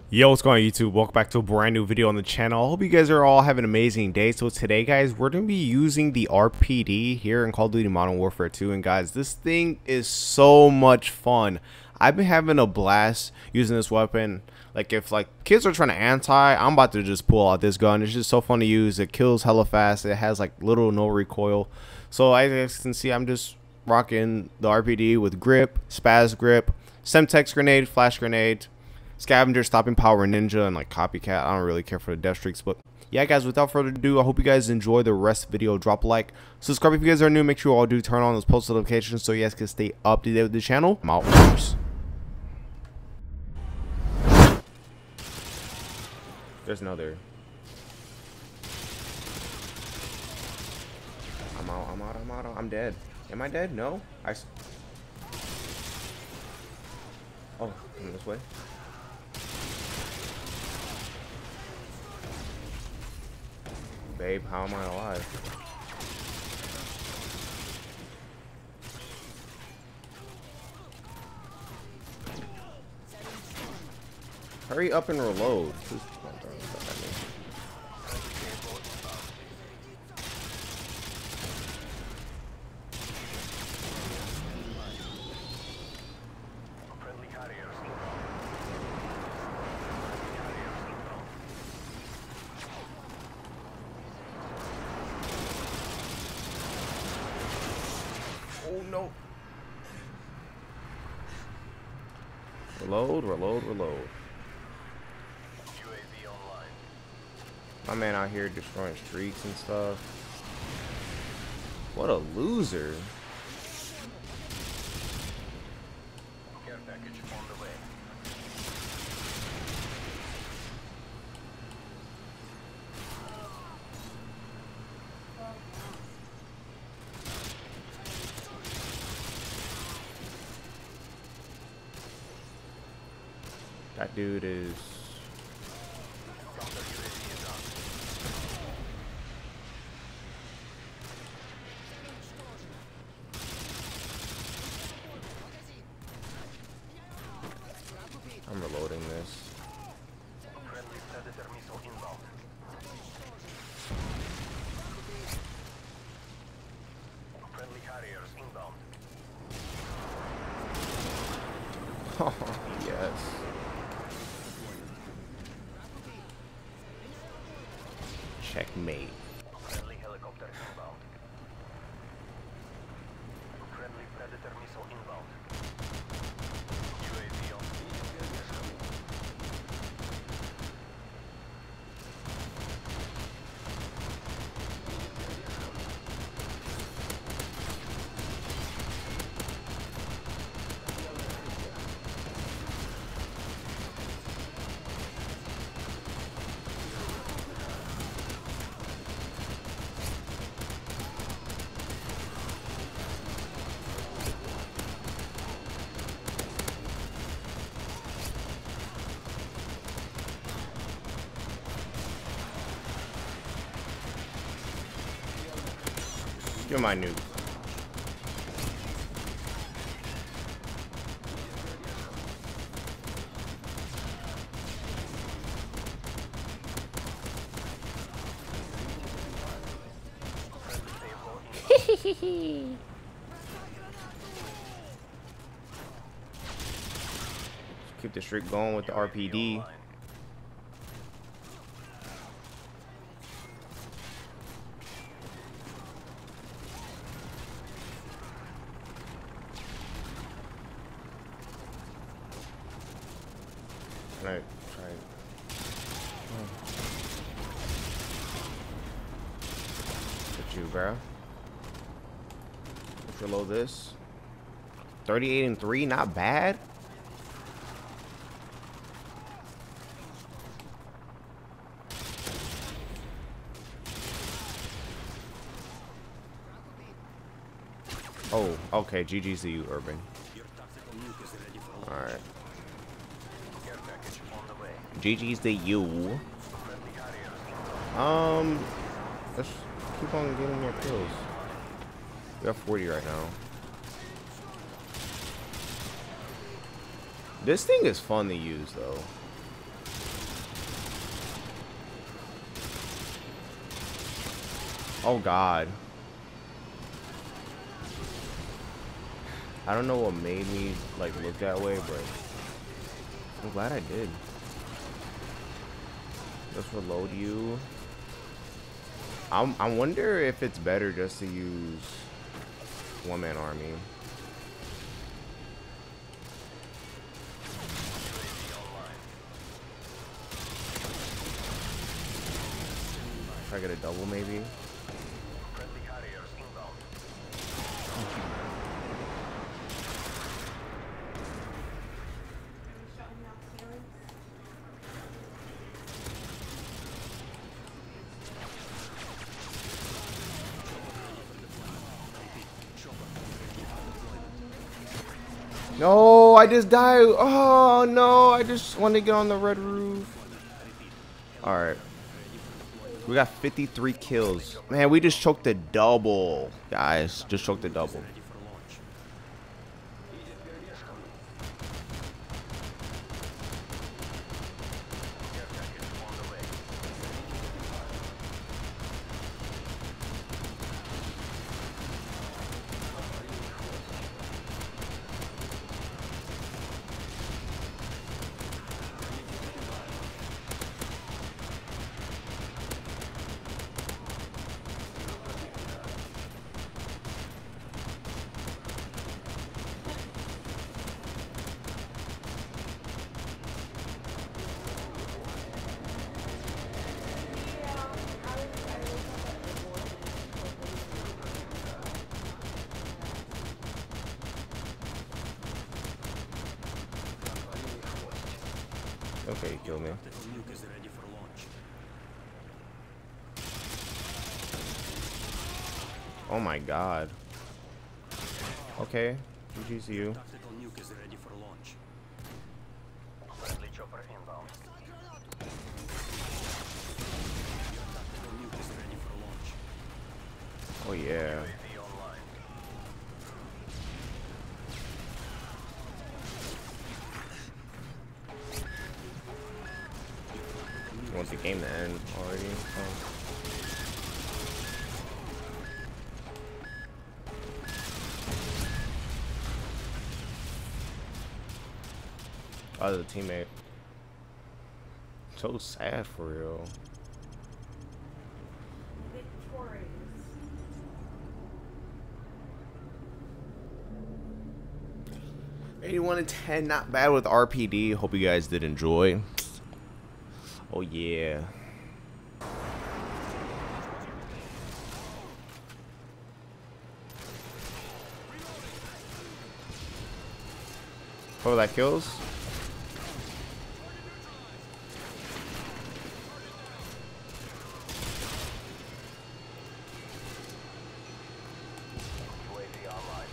Yo, what's going on YouTube? Welcome back to a brand new video on the channel. I hope you guys are all having an amazing day. So today, guys, we're going to be using the RPD here in Call of Duty Modern Warfare 2. And guys, this thing is so much fun. I've been having a blast using this weapon. Like, if kids are trying to I'm about to just pull out this gun. It's just so fun to use. It kills hella fast. It has like little or no recoil. So as you guys can see, I'm just rocking the RPD with grip, spaz grip, Semtex grenade, flash grenade, scavenger, stopping power, ninja, and like copycat. I don't really care for the death streaks, but yeah, guys, without further ado, I hope you guys enjoy the rest of the video. Drop a like, subscribe if you guys are new, make sure you all do turn on those post notifications so you guys can stay up to date with the channel. I'm out. Peace. There's another. I'm out. I'm dead. Am I dead? No. Oh, come this way. Babe, how am I alive? Hurry up and reload. Who's throwing stuff at me? Oh no. Reload. UAV online. My man out here destroying streaks and stuff. What a loser. Care package on the way. That dude is. Counter UAV is on. I'm reloading this. Friendly Predator missile inbound. Friendly Harriers inbound. Oh, yes. Checkmate. Friendly helicopter inbound. Friendly Predator missile inbound. UAV on. You're my noob. Keep the streak going with the RPD. Alright, try it. Look at you, bro. Let's reload this. 38 and 3, not bad. Oh, okay. GG's to you, Urban. Alright. Care package on the way. GG's to you. Friendly Harriers inbound. Let's keep on getting more kills. We got 40 right now. This thing is fun to use, though. Oh God. I don't know what made me like look that way, but I'm glad I did. Let's reload you. I wonder if it's better just to use one-man army. If I get a double, maybe. Friendly Harriers inbound. No, I just died. Oh no, I just want to get on the red roof. All right. We got 53 kills. Man, we just choked a double, guys. Just choked a double. Okay, you killed me. Oh my God. Okay, GG's to you. Friendly chopper inbound. Oh yeah. UAV online. You want the game to end already? Oh, the teammate. So sad for real. Victorious. 81 and 10, not bad with RPD. Hope you guys did enjoy. Oh yeah. Oh, that kills. UAV online.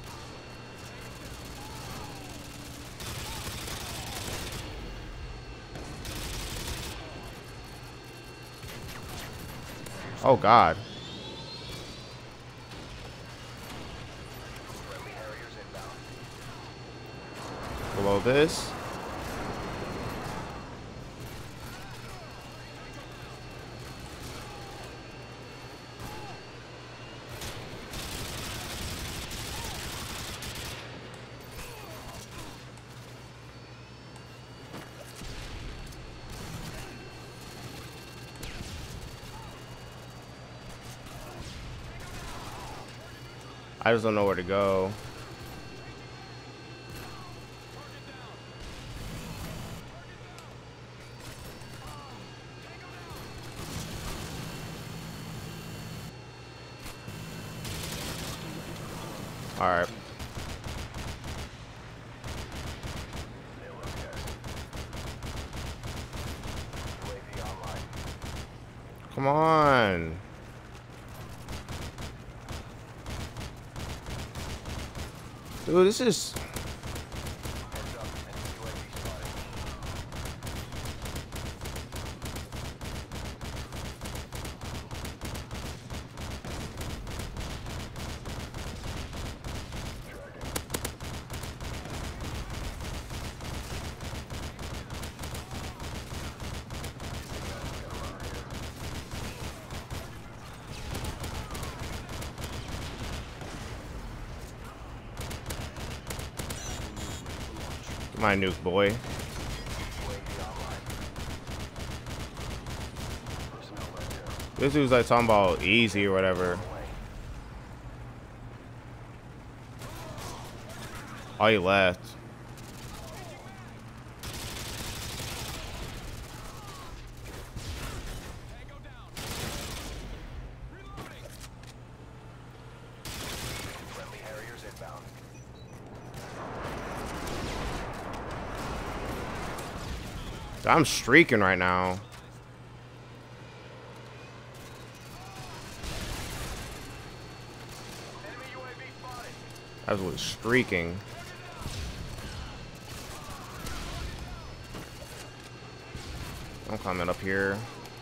Oh God. Friendly Harriers inbound. Below this. I just don't know where to go. All right. UAV online. Come on. Dude, this is... Heads up. Enemy UAV spotted. My nuke boy. UAV online. Personnel right there. This dude's like talking about easy or whatever. Oh, he left. Friendly Harriers inbound. I'm streaking right now. Enemy UAV spotted. That was streaking. I'm coming up here.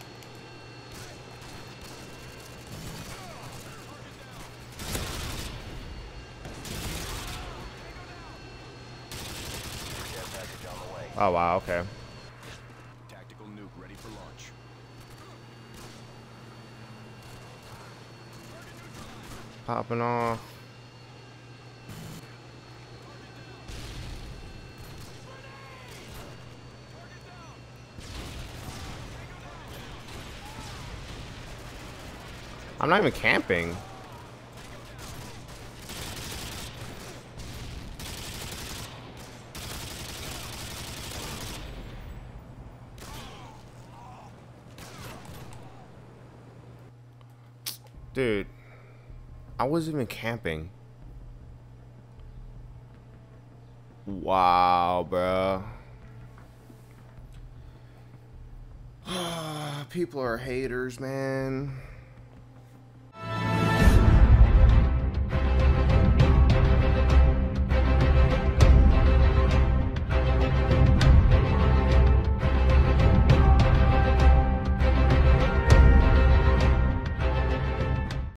Care package on the way. Oh wow, okay. Tactical nuke ready for launch. Popping off. I'm not even camping. Dude, I wasn't even camping. Wow, bro. People are haters, man.